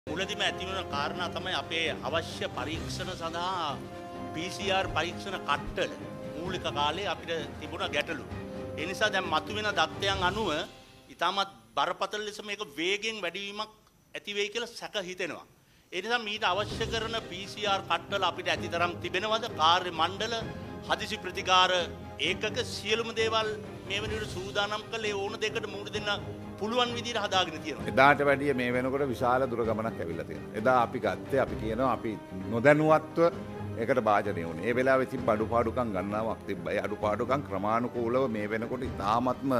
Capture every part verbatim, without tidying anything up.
මුලදීම ඇති වෙන කාරණා තමයි අපේ අවශ්‍ය පරීක්ෂණ සඳහා පී සී ආර් පරීක්ෂණ කට්ටල මූලික කාලේ අපිට තිබුණ ගැටලු. ඒ නිසා දැන් මතුවෙන தත්ත්වයන් අනුව ඊටමත් බරපතල ලෙස මේක වේගෙන් වැඩිවීමක් ඇති වෙයි කියලා සැක හිතෙනවා. ඒ නිසා මීට අවශ්‍ය කරන පී සී ආර් කට්ටල අපිට ඇතිතරම් තිබෙනවද? කාර්ය මණ්ඩල හදිසි ප්‍රතිකාර ඒකක සියලුම දේවල් මේ වෙනුවට සූදානම් කළේ ඕන දෙයකට මුහුණ දෙන්න පුළුවන් විදිහට හදාගෙන තියෙනවා. එදාට වැඩිය මේ වෙනකොට විශාල දුර ගමනක් ඇවිල්ලා තියෙනවා. එදා අපි ගත්තේ අපි කියනවා අපි නොදැනුවත්ව ඒකට භාජනය වුණේ. ඒ වෙලාවේ තිබ්බ අඩුපාඩුකම් ගණනාවක් තිබ්බා. ඒ අඩුපාඩුකම් ක්‍රමානුකූලව මේ වෙනකොට ඉතාමත්ම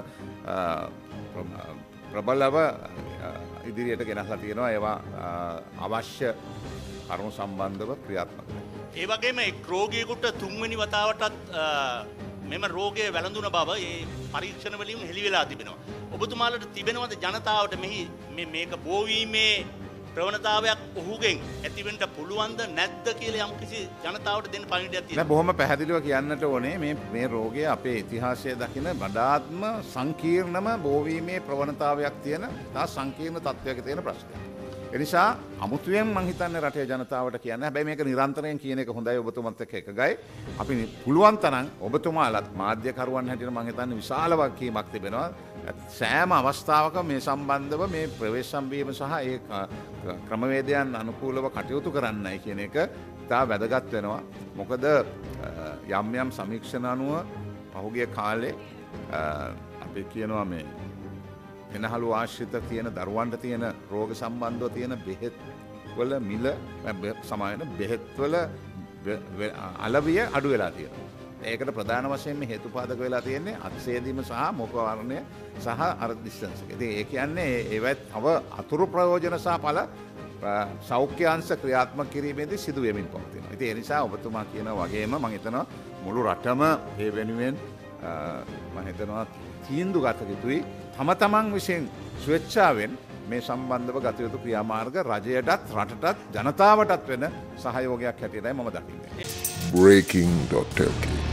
ප්‍රබලව ඉදිරියට ගෙනහලා තියෙනවා. ඒවා අවශ්‍ය කරුණු සම්බන්ධව ක්‍රියාත්මක වෙනවා. ඒ වගේම එක් රෝගියෙකුට තුන්වෙනි වතාවටත් මෙම රෝගය වැළඳුන බව ඒ පරීක්ෂණ වලින් හෙළි වෙලා තිබෙනවා. ඔබතුමාලට තිබෙනවද ජනතාවට මෙහි මේක බෝවීමේ ප්‍රවණතාවයක් ඔහුගෙන් ඇතිවෙන්න පුළුවන්ද නැද්ද කියලා යම්කිසි ජනතාවට දෙන්න පණිවිඩයක් තියෙනවා? බොහොම පැහැදිලිව කියන්නට ඕනේ මේ මේ රෝගය අපේ ඉතිහාසයේ දකින වඩාත්ම සංකීර්ණම බෝවීමේ ප්‍රවණතාවයක් තියෙන තා සංකීර්ණ තත්ත්වයක තියෙන ප්‍රශ්නයක්. එනිසා අමුතුවෙන් මං හිතන්නේ රටේ ජනතාවට කියන්න. හැබැයි මේක නිරන්තරයෙන් කියන එක හොඳයි ඔබතුමත් එක්ක එකගයි. අපි පුළුවන් තරම් ඔබතුමාලත් මාධ්‍යකරුවන් හැටියට මං හිතන්නේ විශාල වගකීමක් තිබෙනවා. සෑම අවස්ථාවක මේ සම්බන්ධව මේ ප්‍රවේශම් වීම සහ ඒ ක්‍රමවේදයන් අනුකූලව කටයුතු කරන්නයි කියන එක ඉතා වැදගත් වෙනවා. මොකද යම් යම් සමීක්ෂණ අනුව පහුගිය කාලේ අපි කියනවා මේ එනහළු ආශ්‍රිත තියෙන දරුවන්ට තියෙන රෝග සම්බන්ධව තියෙන බෙහෙත් වල මිල සමාන බෙහෙත් වල අලවිය අඩු වෙලා තියෙනවා. ඒකට ප්‍රධාන වශයෙන් හේතුපාදක වෙලා තියෙන්නේ අත්සේදීම සහ මොකවරණය සහ අර ඩිස්ටන්ස් එක. ඉතින් ඒ කියන්නේ ඒවත් තව අතුරු ප්‍රයෝජන සහ ඵල සෞඛ්‍ය අංශ ක්‍රියාත්මක කිරීමේදී සිදු වෙමින් පවතිනවා. ඉතින් ඒ නිසා ඔබතුමා කියන වගේම මම හිතනවා මුළු රටම ඒ වෙනුවෙන් මම හිතනවා තීන්දුව ගත යුතුයි. තම තමන් විසින් ස්වේච්ඡාවෙන් මේ සම්බන්ධව ගත යුතු ක්‍රියාමාර්ග රජයටත් රටටත් ජනතාවටත් වෙන සහයෝගයක් හැටියටයි මම දකින්නේ. breaking dot l k